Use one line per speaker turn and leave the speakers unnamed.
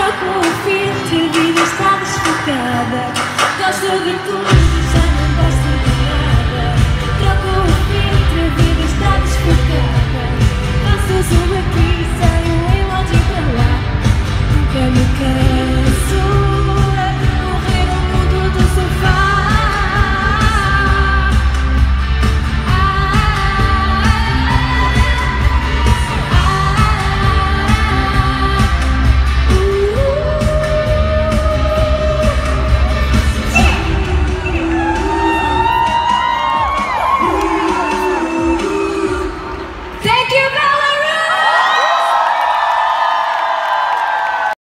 com o fim, a vida está desfocada. Gosto de tudo.